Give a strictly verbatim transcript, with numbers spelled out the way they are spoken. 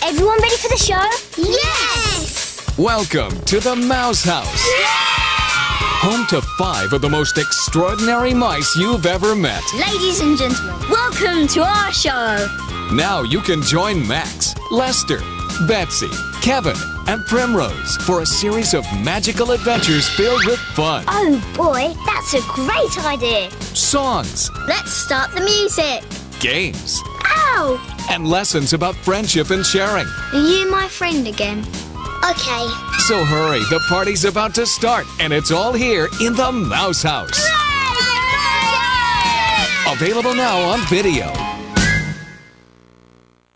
Everyone ready for the show? Yes! Welcome to the Mouse House. Home to five of the most extraordinary mice you've ever met. Ladies and gentlemen, welcome to our show. Now you can join Max, Lester, Betsy, Kevin, and Primrose for a series of magical adventures filled with fun, Oh boy, that's a great idea. songs, Let's start the music. games, Ow! and lessons about friendship and sharing. Are you my friend again? Okay. So hurry, the party's about to start, and it's all here in the Mouse House. Available now on video.